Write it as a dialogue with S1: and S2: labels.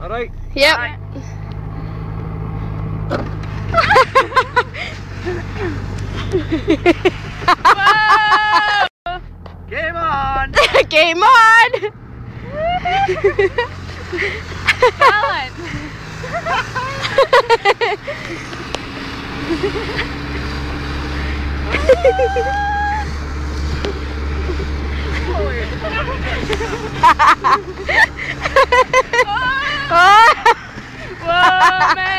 S1: All right.
S2: Yep.
S1: Bye. Game on!
S2: Game on!
S3: Balance.
S2: Oh.
S3: Whoa, man.